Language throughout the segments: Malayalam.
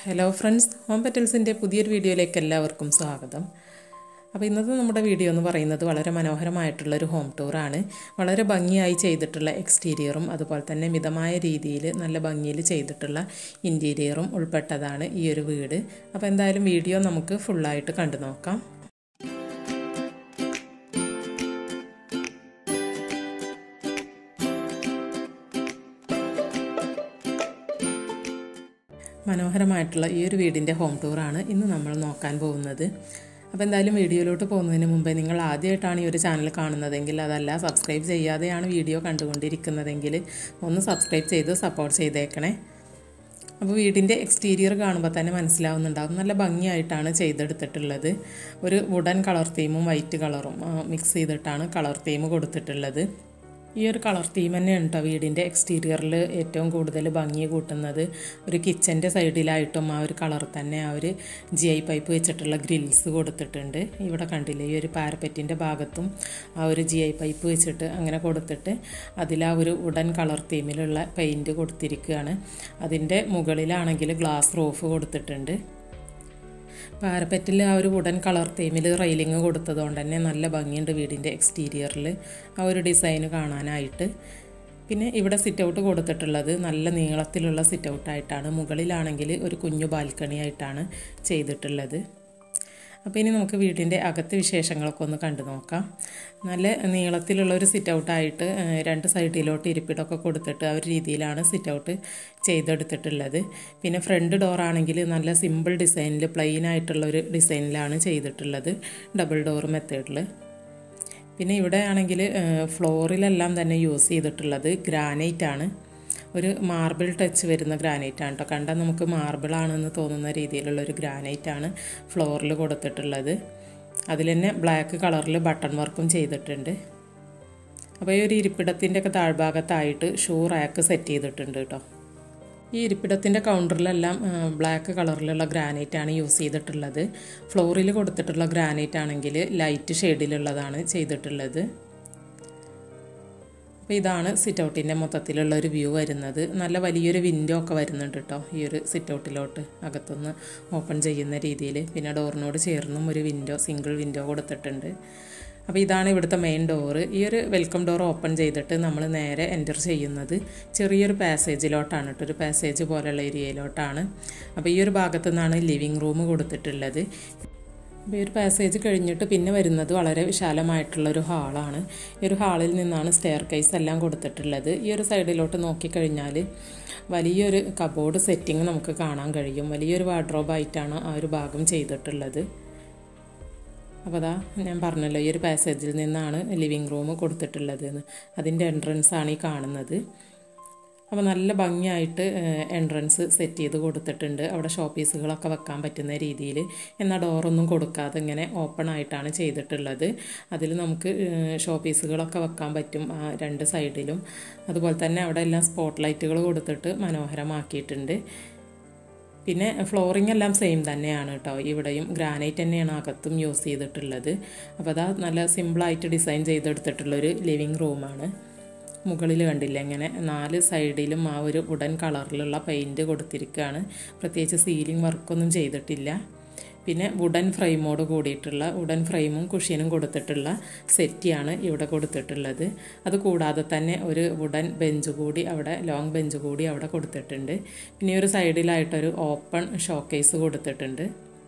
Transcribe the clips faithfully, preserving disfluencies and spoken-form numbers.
Hello friends, Home Petals-ന്റെ പുതിയൊരു വീഡിയോയിലേക്ക് എല്ലാവർക്കും സ്വാഗതം. അപ്പോൾ ഇന്നത്തെ നമ്മുടെ വീഡിയോ എന്ന് പറയുന്നത് വളരെ മനോഹരമായിട്ടുള്ള ഒരു ഹോം ടൂർ ആണ്. വളരെ ഭംഗിയായി ചെയ്തിട്ടുള്ള എക്സ്റ്റീരിയറും അതുപോലെ തന്നെ മിതമായ രീതിയിൽ നല്ല ഭംഗിയിൽ ചെയ്തിട്ടുള്ള ഇന്റീരിയറും ഉൾപ്പെട്ടതാണ് ഈ ഒരു വീട്. അപ്പോൾ എന്തായാലും വീഡിയോ നമുക്ക് ഫുൾ ആയിട്ട് കണ്ടു നോക്കാം. മനോഹരമായിട്ടുള്ള ഈ ഒരു വീടിൻ്റെ ഹോം ടൂറാണ് ഇന്ന് നമ്മൾ നോക്കാൻ പോകുന്നത്. അപ്പോൾ എന്തായാലും വീഡിയോയിലോട്ട് പോകുന്നതിന് മുമ്പേ നിങ്ങൾ ആദ്യമായിട്ടാണ് ഈ ഒരു ചാനൽ കാണുന്നതെങ്കിൽ അതല്ല സബ്സ്ക്രൈബ് ചെയ്യാതെയാണ് വീഡിയോ കണ്ടുകൊണ്ടിരിക്കുന്നതെങ്കിൽ ഒന്ന് സബ്സ്ക്രൈബ് ചെയ്ത് സപ്പോർട്ട് ചെയ്തേക്കണേ. അപ്പോൾ വീടിൻ്റെ എക്സ്റ്റീരിയർ കാണുമ്പോൾ തന്നെ മനസ്സിലാവുന്നുണ്ടാകും നല്ല ഭംഗിയായിട്ടാണ് ചെയ്തെടുത്തിട്ടുള്ളത്. ഒരു വുഡൻ കളർ തീമും വൈറ്റ് കളറും മിക്സ് ചെയ്തിട്ടാണ് കളർ തീം കൊടുത്തിട്ടുള്ളത്. ഈ ഒരു കളർ തീം തന്നെയാണ് കേട്ടോ വീടിൻ്റെ എക്സ്റ്റീരിയറിൽ ഏറ്റവും കൂടുതൽ ഭംഗി കൂട്ടുന്നത്. ഒരു കിച്ചൻ്റെ സൈഡിലായിട്ടും ആ ഒരു കളർ തന്നെ ആ ഒരു ജി ഐ പൈപ്പ് വെച്ചിട്ടുള്ള ഗ്രിൽസ് കൊടുത്തിട്ടുണ്ട്. ഇവിടെ കണ്ടില്ലേ ഈ ഒരു പാരപ്പറ്റിൻ്റെ ഭാഗത്തും ആ ഒരു ജി ഐ പൈപ്പ് വെച്ചിട്ട് അങ്ങനെ കൊടുത്തിട്ട് അതിൽ ആ ഒരു വുഡൻ കളർ തീമിലുള്ള പെയിൻറ്റ് കൊടുത്തിരിക്കുകയാണ്. അതിൻ്റെ മുകളിലാണെങ്കിൽ ഗ്ലാസ് റൂഫ് കൊടുത്തിട്ടുണ്ട്. പാരപ്പറ്റിൽ ആ ഒരു വുഡൻ കളർ തീമിൽ റെയിലിങ് കൊടുത്തതുകൊണ്ട് തന്നെ നല്ല ഭംഗിയുണ്ട് വീടിൻ്റെ എക്സ്റ്റീരിയറിൽ ആ ഒരു ഡിസൈൻ കാണാനായിട്ട്. പിന്നെ ഇവിടെ സിറ്റ് ഔട്ട് കൊടുത്തിട്ടുള്ളത് നല്ല നീളത്തിലുള്ള സിറ്റ് ഔട്ടായിട്ടാണ്. മുകളിലാണെങ്കിൽ ഒരു കുഞ്ഞു ബാൽക്കണി ആയിട്ടാണ് ചെയ്തിട്ടുള്ളത്. അപ്പോൾ ഇനി നമുക്ക് വീടിൻ്റെ അകത്തെ വിശേഷങ്ങളൊക്കെ ഒന്ന് കണ്ടു നോക്കാം. നല്ല നീളത്തിലുള്ള ഒരു സിറ്റ് ഔട്ടായിട്ട് രണ്ട് സൈഡിലോട്ട് ഇരിപ്പിടമൊക്കെ കൊടുത്തിട്ട് ആ ഒരു രീതിയിലാണ് സിറ്റ് ഔട്ട് ചെയ്തെടുത്തിട്ടുള്ളത്. പിന്നെ ഫ്രണ്ട് ഡോറാണെങ്കിൽ നല്ല സിമ്പിൾ ഡിസൈനിൽ പ്ലെയിൻ ആയിട്ടുള്ള ഒരു ഡിസൈനിലാണ് ചെയ്തിട്ടുള്ളത്, ഡബിൾ ഡോർ മെത്തേഡിൽ. പിന്നെ ഇവിടെ ആണെങ്കിൽ ഫ്ലോറിലെല്ലാം തന്നെ യൂസ് ചെയ്തിട്ടുള്ളത് ഗ്രാനൈറ്റ് ആണ്. ഒരു മാർബിൾ ടച്ച് വരുന്ന ഗ്രാനൈറ്റാണ് കേട്ടോ. കണ്ടാൽ നമുക്ക് മാർബിളാണെന്ന് തോന്നുന്ന രീതിയിലുള്ളൊരു ഗ്രാനൈറ്റാണ് ഫ്ലോറിൽ കൊടുത്തിട്ടുള്ളത്. അതിൽ തന്നെ ബ്ലാക്ക് കളറിൽ ബട്ടൺ വർക്കും ചെയ്തിട്ടുണ്ട്. അപ്പോൾ ഈ ഒരു ഇരിപ്പിടത്തിൻ്റെ ഒക്കെ താഴ്ഭാഗത്തായിട്ട് ഷൂ റാക്ക് സെറ്റ് ചെയ്തിട്ടുണ്ട് കേട്ടോ. ഈ ഇരിപ്പിടത്തിൻ്റെ കൗണ്ടറിലെല്ലാം ബ്ലാക്ക് കളറിലുള്ള ഗ്രാനൈറ്റാണ് യൂസ് ചെയ്തിട്ടുള്ളത്. ഫ്ലോറിൽ കൊടുത്തിട്ടുള്ള ഗ്രാനൈറ്റ് ആണെങ്കിൽ ലൈറ്റ് ഷെയ്ഡിലുള്ളതാണ് ചെയ്തിട്ടുള്ളത്. അപ്പോൾ ഇതാണ് സിറ്റ് ഔട്ടിൻ്റെ മൊത്തത്തിലുള്ള ഒരു വ്യൂ വരുന്നത്. നല്ല വലിയൊരു വിൻഡോ ഒക്കെ വരുന്നുണ്ട് കേട്ടോ ഈ ഒരു സിറ്റ് ഔട്ടിലോട്ട് അകത്തുനിന്ന് ഓപ്പൺ ചെയ്യുന്ന രീതിയിൽ. പിന്നെ ഡോറിനോട് ചേർന്നും ഒരു വിൻഡോ സിംഗിൾ വിൻഡോ കൊടുത്തിട്ടുണ്ട്. അപ്പോൾ ഇതാണ് ഇവിടുത്തെ മെയിൻ ഡോറ്. ഈ ഒരു വെൽക്കം ഡോർ ഓപ്പൺ ചെയ്തിട്ട് നമ്മൾ നേരെ എൻ്റർ ചെയ്യുന്നത് ചെറിയൊരു പാസേജിലോട്ടാണ് കേട്ടോ. ഒരു പാസേജ് പോലെയുള്ള ഏരിയയിലോട്ടാണ്. അപ്പോൾ ഈ ഒരു ഭാഗത്തു നിന്നാണ് ലിവിങ് റൂം കൊടുത്തിട്ടുള്ളത്. അപ്പോൾ ഈ ഒരു പാസേജ് കഴിഞ്ഞിട്ട് പിന്നെ വരുന്നത് വളരെ വിശാലമായിട്ടുള്ളൊരു ഹാളാണ്. ഈ ഒരു ഹാളിൽ നിന്നാണ് സ്റ്റെയർ കേസ് എല്ലാം കൊടുത്തിട്ടുള്ളത്. ഈ ഒരു സൈഡിലോട്ട് നോക്കിക്കഴിഞ്ഞാൽ വലിയൊരു കബോർഡ് സെറ്റിംഗ് നമുക്ക് കാണാൻ കഴിയും. വലിയൊരു വാർഡ്രോബായിട്ടാണ് ആ ഒരു ഭാഗം ചെയ്തിട്ടുള്ളത്. അപ്പോൾ അതാ ഞാൻ പറഞ്ഞല്ലോ ഈ ഒരു പാസേജിൽ നിന്നാണ് ലിവിങ് റൂം കൊടുത്തിട്ടുള്ളത് എന്ന്. അതിൻ്റെ എൻട്രൻസ് ആണ് ഈ കാണുന്നത്. അപ്പോൾ നല്ല ഭംഗിയായിട്ട് എൻട്രൻസ് സെറ്റ് ചെയ്ത് കൊടുത്തിട്ടുണ്ട്. അവിടെ ഷോ പീസുകളൊക്കെ വെക്കാൻ പറ്റുന്ന രീതിയിൽ. എന്നാൽ ഡോറൊന്നും കൊടുക്കാതെ ഇങ്ങനെ ഓപ്പൺ ആയിട്ടാണ് ചെയ്തിട്ടുള്ളത്. അതിൽ നമുക്ക് ഷോ പീസുകളൊക്കെ വെക്കാൻ പറ്റും രണ്ട് സൈഡിലും. അതുപോലെ തന്നെ അവിടെ എല്ലാം സ്പോട്ട് ലൈറ്റുകൾ കൊടുത്തിട്ട് മനോഹരമാക്കിയിട്ടുണ്ട്. പിന്നെ ഫ്ലോറിംഗ് എല്ലാം സെയിം തന്നെയാണ് കേട്ടോ. ഇവിടെയും ഗ്രാനൈറ്റ് തന്നെയാണ് അകത്തും യൂസ് ചെയ്തിട്ടുള്ളത്. അപ്പോൾ അതാ നല്ല സിമ്പിളായിട്ട് ഡിസൈൻ ചെയ്തെടുത്തിട്ടുള്ളൊരു ലിവിങ് റൂമാണ്. മുകളിൽ കണ്ടില്ല ഇങ്ങനെ നാല് സൈഡിലും ആ ഒരു വുഡൻ കളറിലുള്ള പെയിൻറ്റ് കൊടുത്തിരിക്കുകയാണ്. പ്രത്യേകിച്ച് സീലിംഗ് വർക്കൊന്നും ചെയ്തിട്ടില്ല. പിന്നെ വുഡൻ ഫ്രെയിമോട് കൂടിയിട്ടുള്ള വുഡൻ ഫ്രെയിമും കുഷ്യനും കൊടുത്തിട്ടുള്ള സെറ്റിയാണ് ഇവിടെ കൊടുത്തിട്ടുള്ളത്. അത് കൂടാതെ തന്നെ ഒരു വുഡൻ ബെഞ്ച് കൂടി അവിടെ ലോങ് ബെഞ്ച് കൂടി അവിടെ കൊടുത്തിട്ടുണ്ട്. പിന്നെ ഒരു സൈഡിലായിട്ടൊരു ഓപ്പൺ ഷോക്കേസ് കൊടുത്തിട്ടുണ്ട്.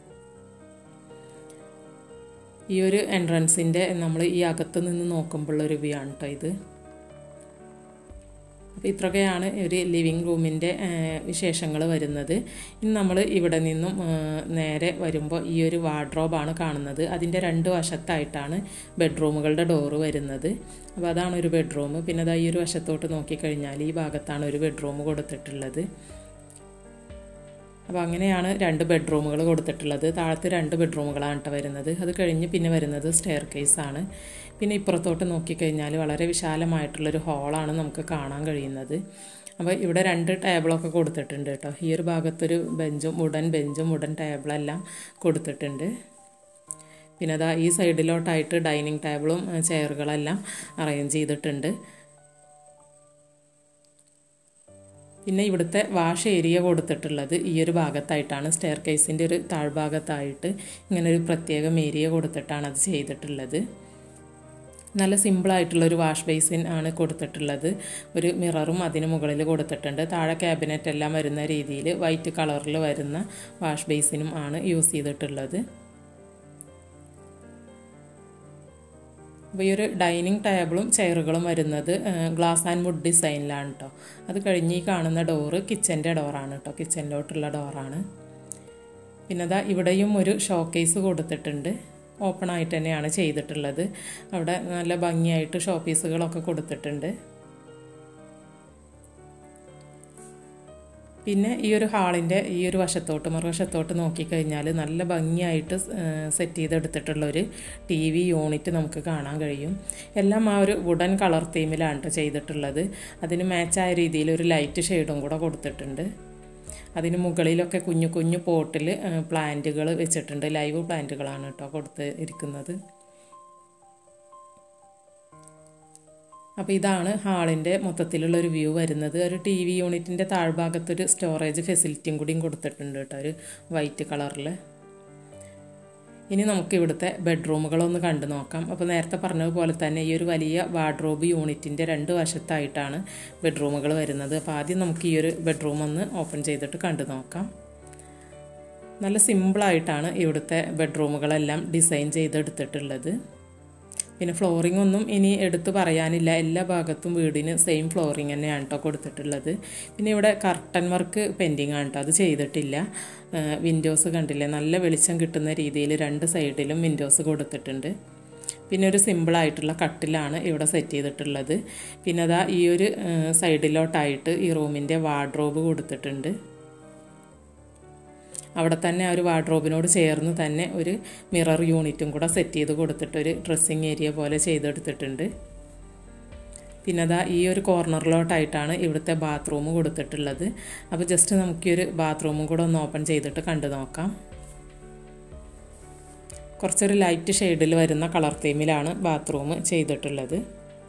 ഈ ഒരു എൻട്രൻസിൻ്റെ നമ്മൾ ഈ അകത്ത് നിന്ന് നോക്കുമ്പോഴുള്ളൊരു വ്യൂ ആണ് കേട്ടോ ഇത്. അപ്പോൾ ഇത്രയൊക്കെയാണ് ഒരു ലിവിങ് റൂമിൻ്റെ വിശേഷങ്ങൾ വരുന്നത്. ഇനി നമ്മൾ ഇവിടെ നിന്നും നേരെ വരുമ്പോൾ ഈ ഒരു വാർഡ്രോബാണ് കാണുന്നത്. അതിൻ്റെ രണ്ട് വശത്തായിട്ടാണ് ബെഡ്റൂമുകളുടെ ഡോറ് വരുന്നത്. അപ്പോൾ അതാണ് ഒരു ബെഡ്റൂം. പിന്നെ അതാ ഈ ഒരു വശത്തോട്ട് നോക്കിക്കഴിഞ്ഞാൽ ഈ ഭാഗത്താണ് ഒരു ബെഡ്റൂം കൊടുത്തിട്ടുള്ളത്. അപ്പോൾ അങ്ങനെയാണ് രണ്ട് ബെഡ്റൂമുകൾ കൊടുത്തിട്ടുള്ളത്. താഴത്ത് രണ്ട് ബെഡ്റൂമുകളാണ് കേട്ടോ വരുന്നത്. അത് കഴിഞ്ഞ് പിന്നെ വരുന്നത് സ്റ്റെയർ കേസാണ്. പിന്നെ ഇപ്പുറത്തോട്ട് നോക്കിക്കഴിഞ്ഞാൽ വളരെ വിശാലമായിട്ടുള്ളൊരു ഹാളാണ് നമുക്ക് കാണാൻ കഴിയുന്നത്. അപ്പോൾ ഇവിടെ രണ്ട് ടേബിളൊക്കെ കൊടുത്തിട്ടുണ്ട് കേട്ടോ. ഈ ഒരു ഭാഗത്തൊരു ബെഞ്ചും വുഡൻ ബെഞ്ചും വുഡൻ ടേബിളെല്ലാം കൊടുത്തിട്ടുണ്ട്. പിന്നെ അതാ ഈ സൈഡിലോട്ടായിട്ട് ഡൈനിങ് ടേബിളും ചെയറുകളെല്ലാം അറേഞ്ച് ചെയ്തിട്ടുണ്ട്. പിന്നെ ഇവിടുത്തെ വാഷ് ഏരിയ കൊടുത്തിട്ടുള്ളത് ഈ ഒരു ഭാഗത്തായിട്ടാണ്. സ്റ്റെയർ കേസിൻ്റെ ഒരു താഴ്ഭാഗത്തായിട്ട് ഇങ്ങനെ ഒരു പ്രത്യേകം ഏരിയ കൊടുത്തിട്ടാണ് അത് ചെയ്തിട്ടുള്ളത്. നല്ല സിമ്പിളായിട്ടുള്ളൊരു വാഷ് ബേസിൻ ആണ് കൊടുത്തിട്ടുള്ളത്. ഒരു മിററും അതിന് മുകളിൽ കൊടുത്തിട്ടുണ്ട്. താഴെ ക്യാബിനറ്റ് എല്ലാം വരുന്ന രീതിയിൽ വൈറ്റ് കളറിൽ വരുന്ന വാഷ് ബേസിനും ആണ് യൂസ് ചെയ്തിട്ടുള്ളത്. അപ്പോൾ ഈ ഒരു ഡൈനിങ് ടേബിളും ചെയറുകളും വരുന്നത് ഗ്ലാസ് ആൻഡ് വുഡ് ഡിസൈനിലാണ് കേട്ടോ. അത് കഴിഞ്ഞ് ഈ കാണുന്ന ഡോറ് കിച്ചൻ്റെ ഡോറാണ് കേട്ടോ. കിച്ചനിലോട്ടുള്ള ഡോറാണ്. പിന്നെ അതാ ഇവിടെയും ഒരു ഷോക്കേസ് കൊടുത്തിട്ടുണ്ട്. ഓപ്പൺ ആയിട്ട് തന്നെയാണ് ചെയ്തിട്ടുള്ളത്. അവിടെ നല്ല ഭംഗിയായിട്ട് ഷോ പീസുകളൊക്കെ കൊടുത്തിട്ടുണ്ട്. പിന്നെ ഈ ഒരു ഹാളിൻ്റെ ഈ ഒരു വശത്തോട്ട് മറുവശത്തോട്ട് നോക്കിക്കഴിഞ്ഞാൽ നല്ല ഭംഗിയായിട്ട് സെറ്റ് ചെയ്തെടുത്തിട്ടുള്ളൊരു ടി വി യൂണിറ്റ് നമുക്ക് കാണാൻ കഴിയും. എല്ലാം ആ ഒരു വുഡൻ കളർ തീമിലാണ് ചെയ്തിട്ടുള്ളത്. അതിന് മാച്ചായ രീതിയിൽ ഒരു ലൈറ്റ് ഷെയ്ഡും കൂടെ കൊടുത്തിട്ടുണ്ട്. അതിന് മുകളിലൊക്കെ കുഞ്ഞു കുഞ്ഞു പോട്ടിൽ പ്ലാന്റുകൾ വെച്ചിട്ടുണ്ട്. ലൈവ് പ്ലാന്റുകളാണ് കേട്ടോ കൊടുത്ത് ഇരിക്കുന്നത്. അപ്പോൾ ഇതാണ് ഹാളിൻ്റെ മൊത്തത്തിലുള്ളൊരു വ്യൂ വരുന്നത്. ഒരു ടി വി യൂണിറ്റിൻ്റെ താഴ്ഭാഗത്തൊരു സ്റ്റോറേജ് ഫെസിലിറ്റിയും കൂടിയും കൊടുത്തിട്ടുണ്ട് കേട്ടോ, ഒരു വൈറ്റ് കളറിൽ. ഇനി നമുക്ക് ഇവിടുത്തെ ബെഡ്റൂമുകളൊന്ന് കണ്ടു നോക്കാം. അപ്പോൾ നേരത്തെ പറഞ്ഞതുപോലെ തന്നെ ഈ ഒരു വലിയ വാർഡ്രോബ് യൂണിറ്റിൻ്റെ രണ്ട് വശത്തായിട്ടാണ് ബെഡ്റൂമുകൾ വരുന്നത്. അപ്പോൾ ആദ്യം നമുക്ക് ഈ ഒരു ബെഡ്റൂം ഒന്ന് ഓപ്പൺ ചെയ്തിട്ട് കണ്ടു നോക്കാം. നല്ല സിമ്പിളായിട്ടാണ് ഇവിടുത്തെ ബെഡ്റൂമുകളെല്ലാം ഡിസൈൻ ചെയ്തെടുത്തിട്ടുള്ളത്. പിന്നെ ഫ്ലോറിംഗ് ഒന്നും ഇനി എടുത്തു പറയാനില്ല. എല്ലാ ഭാഗത്തും വീടിന് സെയിം ഫ്ലോറിങ് തന്നെയാണ് കേട്ടോ കൊടുത്തിട്ടുള്ളത്. പിന്നെ ഇവിടെ കർട്ടൻ വർക്ക് പെൻഡിങ് ആണ് കേട്ടോ, അത് ചെയ്തിട്ടില്ല. വിൻഡോസ് കണ്ടില്ലേ, നല്ല വെളിച്ചം കിട്ടുന്ന രീതിയിൽ രണ്ട് സൈഡിലും വിൻഡോസ് കൊടുത്തിട്ടുണ്ട്. പിന്നെ ഒരു സിമ്പിളായിട്ടുള്ള കട്ടിലാണ് ഇവിടെ സെറ്റ് ചെയ്തിട്ടുള്ളത്. പിന്നെ അതാ ഈ ഒരു സൈഡിലോട്ടായിട്ട് ഈ റൂമിൻ്റെ വാർഡ്രോബ് കൊടുത്തിട്ടുണ്ട്. അവിടെ തന്നെ ആ ഒരു വാർഡ്രോബിനോട് ചേർന്ന് തന്നെ ഒരു മിറർ യൂണിറ്റും കൂടെ സെറ്റ് ചെയ്ത് കൊടുത്തിട്ട് ഒരു ഡ്രസ്സിങ് ഏരിയ പോലെ ചെയ്തെടുത്തിട്ടുണ്ട്. പിന്നെ അതാ ഈ ഒരു കോർണറിലോട്ടായിട്ടാണ് ഇവിടുത്തെ ബാത്റൂം കൊടുത്തിട്ടുള്ളത്. അപ്പോൾ ജസ്റ്റ് നമുക്ക് ഈ ഒരു ബാത്റൂമും കൂടെ ഒന്ന് ഓപ്പൺ ചെയ്തിട്ട് കണ്ടു നോക്കാം. കുറച്ചൊരു ലൈറ്റ് ഷെയ്ഡിൽ വരുന്ന കളർ തീമിലാണ് ബാത്റൂം ചെയ്തിട്ടുള്ളത്.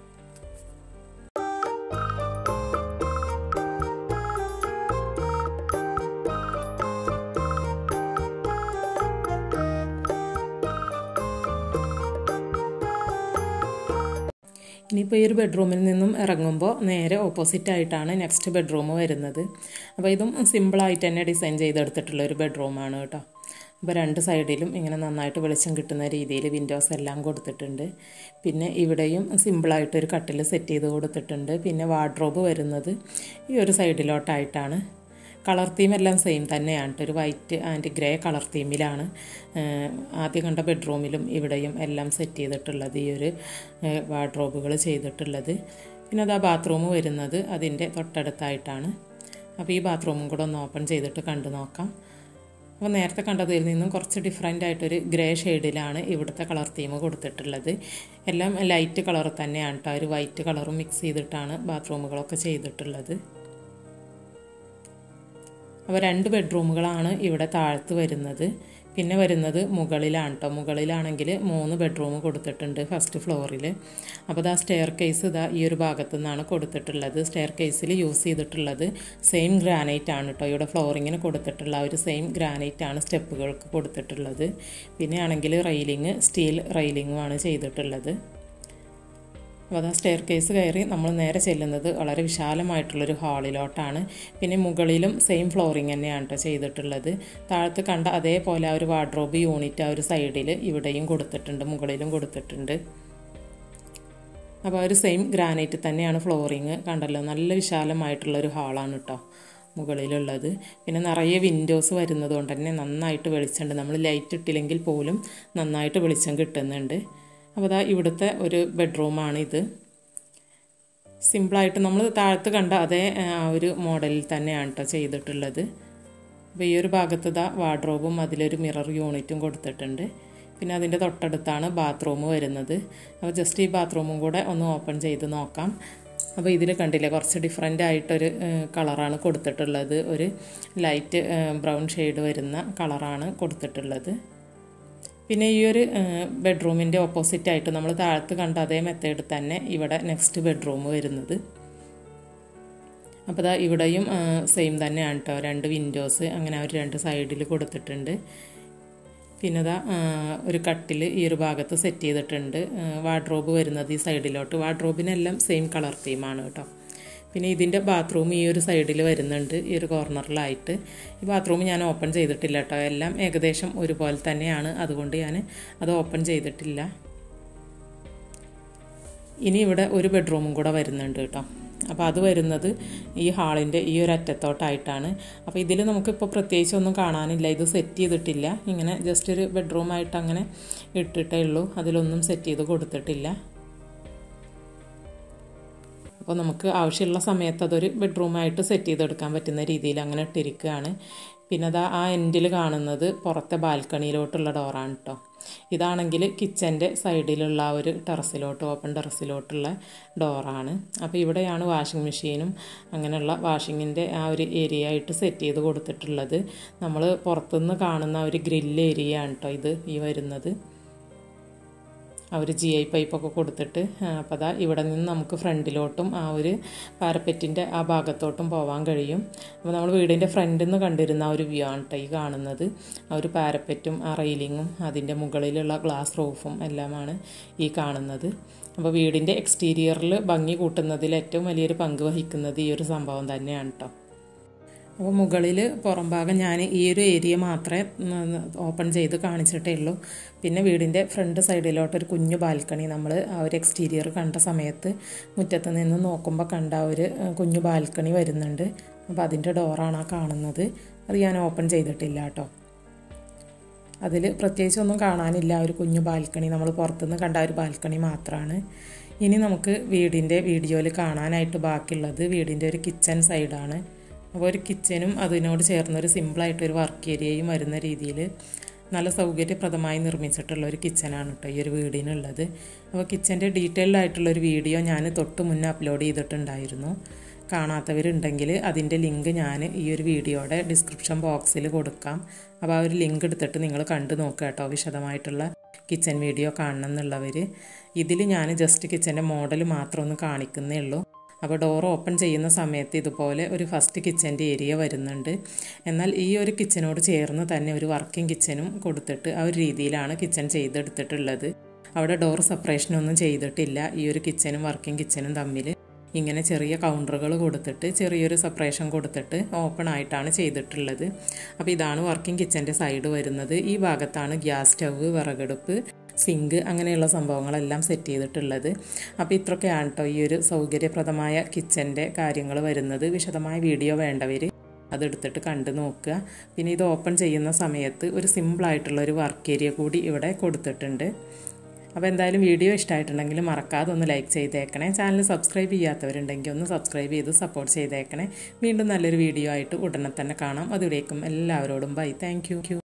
ഇനിയിപ്പോൾ ഈ ഒരു ബെഡ്റൂമിൽ നിന്നും ഇറങ്ങുമ്പോൾ നേരെ ഓപ്പോസിറ്റായിട്ടാണ് നെക്സ്റ്റ് ബെഡ്റൂം വരുന്നത്. അപ്പോൾ ഇതും സിമ്പിളായിട്ട് തന്നെ ഡിസൈൻ ചെയ്തെടുത്തിട്ടുള്ള ഒരു ബെഡ്റൂമാണ് കേട്ടോ. അപ്പോൾ രണ്ട് സൈഡിലും ഇങ്ങനെ നന്നായിട്ട് വെളിച്ചം കിട്ടുന്ന രീതിയിൽ വിൻഡോസ് എല്ലാം കൊടുത്തിട്ടുണ്ട്. പിന്നെ ഇവിടെയും സിമ്പിളായിട്ടൊരു കട്ടിൽ സെറ്റ് ചെയ്ത് കൊടുത്തിട്ടുണ്ട്. പിന്നെ വാർഡ്രോബ് വരുന്നത് ഈ ഒരു സൈഡിലോട്ടായിട്ടാണ്. കളർ തീം എല്ലാം സെയിം തന്നെയാണ്, ഒരു വൈറ്റ് ആൻഡ് ഗ്രേ കളർ തീമിലാണ് ആദ്യം കണ്ട ബെഡ്റൂമിലും ഇവിടെയും എല്ലാം സെറ്റ് ചെയ്തിട്ടുള്ളത്, ഈ ഒരു വാർഡ്രോബുകൾ ചെയ്തിട്ടുള്ളത്. പിന്നെ അത് ആ ബാത്റൂം വരുന്നത് അതിൻ്റെ തൊട്ടടുത്തായിട്ടാണ്. അപ്പോൾ ഈ ബാത്റൂമും കൂടെ ഒന്ന് ഓപ്പൺ ചെയ്തിട്ട് കണ്ടു നോക്കാം. അപ്പോൾ നേരത്തെ കണ്ടതിൽ നിന്നും കുറച്ച് ഡിഫറെൻ്റ് ആയിട്ടൊരു ഗ്രേ ഷെയ്ഡിലാണ് ഇവിടുത്തെ കളർ തീം കൊടുത്തിട്ടുള്ളത്. എല്ലാം ലൈറ്റ് കളർ തന്നെയാണ് കേട്ടോ, ഒരു വൈറ്റ് കളറും മിക്സ് ചെയ്തിട്ടാണ് ബാത്റൂമുകളൊക്കെ ചെയ്തിട്ടുള്ളത്. അപ്പോൾ രണ്ട് ബെഡ്റൂമുകളാണ് ഇവിടെ താഴത്ത് വരുന്നത്. പിന്നെ വരുന്നത് മുകളിലാണ് കേട്ടോ. മുകളിലാണെങ്കിൽ മൂന്ന് ബെഡ്റൂം കൊടുത്തിട്ടുണ്ട് ഫസ്റ്റ് ഫ്ലോറിൽ. അപ്പോൾ ഇതാ സ്റ്റെയർ കേസ് ഇതാ ഈ ഒരു ഭാഗത്തു നിന്നാണ് കൊടുത്തിട്ടുള്ളത്. സ്റ്റെയർ കേസിൽ യൂസ് ചെയ്തിട്ടുള്ളത് സെയിം ഗ്രാനൈറ്റ് ആണ് കേട്ടോ. ഇവിടെ ഫ്ലോറിങ്ങിന് കൊടുത്തിട്ടുള്ള ഒരു സെയിം ഗ്രാനൈറ്റ് ആണ് സ്റ്റെപ്പുകൾക്ക് കൊടുത്തിട്ടുള്ളത്. പിന്നെ ആണെങ്കിൽ റെയിലിങ് സ്റ്റീൽ റെയിലിങ്ങുമാണ് ചെയ്തിട്ടുള്ളത്. അപ്പോൾ അതാ സ്റ്റെയർ കേസ് കയറി നമ്മൾ നേരെ ചെല്ലുന്നത് വളരെ വിശാലമായിട്ടുള്ളൊരു ഹാളിലോട്ടാണ്. പിന്നെ മുകളിലും സെയിം ഫ്ലോറിങ് തന്നെയാണ് കേട്ടോ ചെയ്തിട്ടുള്ളത്. താഴത്ത് കണ്ട അതേപോലെ ആ ഒരു വാർഡ്രോബ് യൂണിറ്റ് ആ ഒരു സൈഡിൽ ഇവിടെയും കൊടുത്തിട്ടുണ്ട്, മുകളിലും കൊടുത്തിട്ടുണ്ട്. അപ്പോൾ ആ ഒരു സെയിം ഗ്രാനൈറ്റ് തന്നെയാണ് ഫ്ലോറിങ്. കണ്ടല്ലോ, നല്ല വിശാലമായിട്ടുള്ളൊരു ഹാളാണ് കേട്ടോ മുകളിലുള്ളത്. പിന്നെ നിറയെ വിൻഡോസ് വരുന്നത് കൊണ്ട് തന്നെ നന്നായിട്ട് വെളിച്ചമുണ്ട്. നമ്മൾ ലൈറ്റ് ഇട്ടില്ലെങ്കിൽ പോലും നന്നായിട്ട് വെളിച്ചം കിട്ടുന്നുണ്ട്. അപ്പോൾ അതാ ഇവിടുത്തെ ഒരു ബെഡ്റൂമാണിത്. സിമ്പിളായിട്ട് നമ്മൾ താഴത്ത് കണ്ട അതേ ആ ഒരു മോഡലിൽ തന്നെയാണ് കേട്ടോ ചെയ്തിട്ടുള്ളത്. അപ്പോൾ ഈ ഒരു ഭാഗത്ത് ഇതാ വാർഡ്രോബും അതിലൊരു മിറർ യൂണിറ്റും കൊടുത്തിട്ടുണ്ട്. പിന്നെ അതിൻ്റെ തൊട്ടടുത്താണ് ബാത്റൂം വരുന്നത്. അപ്പോൾ ജസ്റ്റ് ഈ ബാത്റൂമും കൂടെ ഒന്ന് ഓപ്പൺ ചെയ്ത് നോക്കാം. അപ്പോൾ ഇതിൽ കണ്ടില്ലേ, കുറച്ച് ഡിഫറെൻ്റ് ആയിട്ടൊരു കളറാണ് കൊടുത്തിട്ടുള്ളത്. ഒരു ലൈറ്റ് ബ്രൗൺ ഷെയ്ഡ് വരുന്ന കളറാണ് കൊടുത്തിട്ടുള്ളത്. പിന്നെ ഈ ഒരു ബെഡ്റൂമിൻ്റെ ഓപ്പോസിറ്റായിട്ട് നമ്മൾ താഴത്ത് കണ്ട അതേ മെത്തേഡ് തന്നെ ഇവിടെ നെക്സ്റ്റ് ബെഡ്റൂം വരുന്നത്. അപ്പോൾ ദാ ഇവിടെയും സെയിം തന്നെയാണ് കേട്ടോ, രണ്ട് വിൻഡോസ് അങ്ങനെ അവർ രണ്ട് സൈഡിൽ കൊടുത്തിട്ടുണ്ട്. പിന്നെ ഇതാ ഒരു കട്ടിൽ ഈ ഒരു ഭാഗത്ത് സെറ്റ് ചെയ്തിട്ടുണ്ട്. വാർഡ്രോബ് വരുന്നത് ഈ സൈഡിലോട്ട്, വാർഡ്രോബിനെല്ലാം സെയിം കളർ തീമാണ് കേട്ടോ. പിന്നെ ഇതിൻ്റെ ബാത്റൂം ഈ ഒരു സൈഡിൽ വരുന്നുണ്ട്, ഈ ഒരു കോർണറിലായിട്ട്. ഈ ബാത്റൂം ഞാൻ ഓപ്പൺ ചെയ്തിട്ടില്ല കേട്ടോ, എല്ലാം ഏകദേശം ഒരുപോലെ തന്നെയാണ്, അതുകൊണ്ട് ഞാൻ അത് ഓപ്പൺ ചെയ്തിട്ടില്ല. ഇനി ഇവിടെ ഒരു ബെഡ്റൂമും കൂടെ വരുന്നുണ്ട് കേട്ടോ. അപ്പോൾ അത് വരുന്നത് ഈ ഹാളിൻ്റെ ഈ ഒരു അറ്റത്തോട്ടായിട്ടാണ്. അപ്പോൾ ഇതിൽ നമുക്കിപ്പോൾ പ്രത്യേകിച്ചൊന്നും കാണാനില്ല, ഇത് സെറ്റ് ചെയ്തിട്ടില്ല, ഇങ്ങനെ ജസ്റ്റ് ഒരു ബെഡ്റൂമായിട്ട് അങ്ങനെ ഇട്ടിട്ടേ ഉള്ളൂ, അതിലൊന്നും സെറ്റ് ചെയ്ത് കൊടുത്തിട്ടില്ല. അപ്പോൾ നമുക്ക് ആവശ്യമുള്ള സമയത്ത് അതൊരു ബെഡ്റൂമായിട്ട് സെറ്റ് ചെയ്തെടുക്കാൻ പറ്റുന്ന രീതിയിൽ അങ്ങനെ ഇട്ടിരിക്കുകയാണ്. പിന്നെ അതാ ആ എൻഡിൽ കാണുന്നത് പുറത്തെ ബാൽക്കണിയിലോട്ടുള്ള ഡോറാണ് കേട്ടോ. ഇതാണെങ്കിൽ കിച്ചൻ്റെ സൈഡിലുള്ള ആ ഒരു ടെറസിലോട്ട്, ഓപ്പൺ ടെറസിലോട്ടുള്ള ഡോറാണ്. അപ്പോൾ ഇവിടെയാണ് വാഷിംഗ് മെഷീനും അങ്ങനെയുള്ള വാഷിങ്ങിൻ്റെ ആ ഒരു ഏരിയ ആയിട്ട് സെറ്റ് ചെയ്ത് കൊടുത്തിട്ടുള്ളത്. നമ്മൾ പുറത്തുനിന്ന് കാണുന്ന ഒരു ഗ്രില്ല് ഏരിയ ആണ് കേട്ടോ ഇത് ഈ വരുന്നത്. ആ ഒരു ജി ഐ പൈപ്പൊക്കെ കൊടുത്തിട്ട്. അപ്പോൾ അതാ ഇവിടെ നിന്ന് നമുക്ക് ഫ്രണ്ടിലോട്ടും ആ ഒരു പാരപ്പറ്റിൻ്റെ ആ ഭാഗത്തോട്ടും പോകാൻ കഴിയും. അപ്പോൾ നമ്മൾ വീടിൻ്റെ ഫ്രണ്ടിൽ നിന്ന് കണ്ടിരുന്ന ആ ഒരു വ്യൂ ആണ് കേട്ടോ ഈ കാണുന്നത്. ആ ഒരു പാരപ്പറ്റും ആ റെയിലിങ്ങും അതിൻ്റെ മുകളിലുള്ള ഗ്ലാസ് റൂഫും എല്ലാമാണ് ഈ കാണുന്നത്. അപ്പോൾ വീടിൻ്റെ എക്സ്റ്റീരിയറിൽ ഭംഗി കൂട്ടുന്നതിൽ ഏറ്റവും വലിയൊരു പങ്ക് വഹിക്കുന്നത് ഈ ഒരു സംഭവം തന്നെയാണ് കേട്ടോ. അപ്പോൾ മുകളിൽ പുറം ഭാഗം ഞാൻ ഈ ഒരു ഏരിയ മാത്രമേ ഓപ്പൺ ചെയ്ത് കാണിച്ചിട്ടേ ഉള്ളൂ. പിന്നെ വീടിൻ്റെ ഫ്രണ്ട് സൈഡിലോട്ടൊരു കുഞ്ഞു ബാൽക്കണി നമ്മൾ ആ ഒരു എക്സ്റ്റീരിയർ കണ്ട സമയത്ത് മുറ്റത്ത് നിന്ന് നോക്കുമ്പോൾ കണ്ട ഒരു കുഞ്ഞു ബാൽക്കണി വരുന്നുണ്ട്. അപ്പോൾ അതിൻ്റെ ഡോറാണ് ആ കാണുന്നത്, അത് ഞാൻ ഓപ്പൺ ചെയ്തിട്ടില്ല കേട്ടോ. അതിൽ പ്രത്യേകിച്ചൊന്നും കാണാനില്ല, ഒരു കുഞ്ഞു ബാൽക്കണി നമ്മൾ പുറത്തുനിന്ന് കണ്ട ഒരു ബാൽക്കണി മാത്രമാണ്. ഇനി നമുക്ക് വീടിൻ്റെ വീഡിയോയിൽ കാണാനായിട്ട് ബാക്കിയുള്ളത് വീടിൻ്റെ ഒരു കിച്ചൺ സൈഡാണ്. അപ്പോൾ ഒരു കിച്ചനും അതിനോട് ചേർന്നൊരു സിമ്പിളായിട്ടൊരു വർക്ക് ഏരിയയും വരുന്ന രീതിയിൽ നല്ല സൗകര്യപ്രദമായി നിർമ്മിച്ചിട്ടുള്ള ഒരു കിച്ചനാണ് കേട്ടോ ഈ ഒരു വീടിനുള്ളത്. അപ്പോൾ കിച്ചൻ്റെ ഡീറ്റെയിൽഡ് ആയിട്ടുള്ളൊരു വീഡിയോ ഞാൻ തൊട്ട് മുന്നേ അപ്ലോഡ് ചെയ്തിട്ടുണ്ടായിരുന്നു. കാണാത്തവരുണ്ടെങ്കിൽ അതിൻ്റെ ലിങ്ക് ഞാൻ ഈ ഒരു വീഡിയോയുടെ ഡിസ്ക്രിപ്ഷൻ ബോക്സിൽ കൊടുക്കാം. അപ്പോൾ ആ ഒരു ലിങ്ക് എടുത്തിട്ട് നിങ്ങൾ കണ്ടു നോക്കുക കേട്ടോ, വിശദമായിട്ടുള്ള കിച്ചൻ വീഡിയോ കാണണം എന്നുള്ളവർ. ഇതിൽ ഞാൻ ജസ്റ്റ് കിച്ചൻ്റെ മോഡൽ മാത്രം ഒന്ന് കാണിക്കുന്നേ ഉള്ളൂ. അപ്പോൾ ഡോർ ഓപ്പൺ ചെയ്യുന്ന സമയത്ത് ഇതുപോലെ ഒരു ഫസ്റ്റ് കിച്ചൻ്റെ ഏരിയ വരുന്നുണ്ട്. എന്നാൽ ഈ ഒരു കിച്ചനോട് ചേർന്ന് തന്നെ ഒരു വർക്കിംഗ് കിച്ചനും കൊടുത്തിട്ട് ആ ഒരു രീതിയിലാണ് കിച്ചൺ ചെയ്തെടുത്തിട്ടുള്ളത്. അവിടെ ഡോർ സെപ്പറേഷനൊന്നും ചെയ്തിട്ടില്ല. ഈ ഒരു കിച്ചനും വർക്കിംഗ് കിച്ചനും തമ്മിൽ ഇങ്ങനെ ചെറിയ കൗണ്ടറുകൾ കൊടുത്തിട്ട് ചെറിയൊരു സെപ്പറേഷൻ കൊടുത്തിട്ട് ഓപ്പൺ ആയിട്ടാണ് ചെയ്തിട്ടുള്ളത്. അപ്പോൾ ഇതാണ് വർക്കിംഗ് കിച്ചൻ്റെ സൈഡ് വരുന്നത്. ഈ ഭാഗത്താണ് ഗ്യാസ് സ്റ്റവ്, വിറകടുപ്പ്, സിങ്ക് അങ്ങനെയുള്ള സംഭവങ്ങളെല്ലാം സെറ്റ് ചെയ്തിട്ടുള്ളത്. അപ്പോൾ ഇത്രയൊക്കെയാണ് കേട്ടോ ഈ ഒരു സൗകര്യപ്രദമായ കിച്ചൻ്റെ കാര്യങ്ങൾ വരുന്നത്. വിശദമായ വീഡിയോ വേണ്ടവർ അതെടുത്തിട്ട് കണ്ടു നോക്കുക. പിന്നെ ഇത് ഓപ്പൺ ചെയ്യുന്ന സമയത്ത് ഒരു സിമ്പിളായിട്ടുള്ളൊരു വർക്ക് ഏരിയ കൂടി ഇവിടെ കൊടുത്തിട്ടുണ്ട്. അപ്പോൾ എന്തായാലും വീഡിയോ ഇഷ്ടമായിട്ടുണ്ടെങ്കിൽ മറക്കാതെ ഒന്ന് ലൈക്ക് ചെയ്തേക്കണേ. ചാനൽ സബ്സ്ക്രൈബ് ചെയ്യാത്തവരുണ്ടെങ്കിൽ ഒന്ന് സബ്സ്ക്രൈബ് ചെയ്ത് സപ്പോർട്ട് ചെയ്തേക്കണേ. വീണ്ടും നല്ലൊരു വീഡിയോ ആയിട്ട് ഉടനെ തന്നെ കാണാം. അതുവരേക്കും എല്ലാവരോടും ബൈ. Thank you.